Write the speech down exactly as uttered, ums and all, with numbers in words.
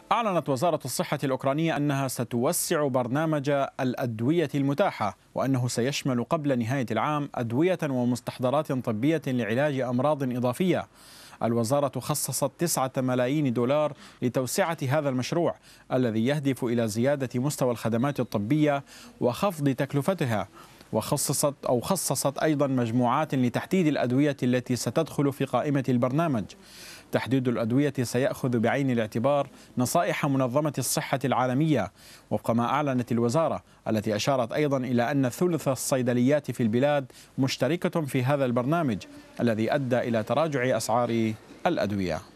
أعلنت وزارة الصحة الأوكرانية أنها ستوسع برنامج الأدوية المتاحة، وأنه سيشمل قبل نهاية العام أدوية ومستحضرات طبية لعلاج أمراض إضافية. الوزارة خصصت تسعة ملايين دولار لتوسعة هذا المشروع الذي يهدف إلى زيادة مستوى الخدمات الطبية وخفض تكلفتها. وخصصت أو خصصت أيضا مجموعات لتحديد الأدوية التي ستدخل في قائمة البرنامج. تحديد الأدوية سيأخذ بعين الاعتبار نصائح منظمة الصحة العالمية وفق ما أعلنت الوزارة، التي أشارت أيضا إلى أن ثلث الصيدليات في البلاد مشتركة في هذا البرنامج الذي أدى إلى تراجع أسعار الأدوية.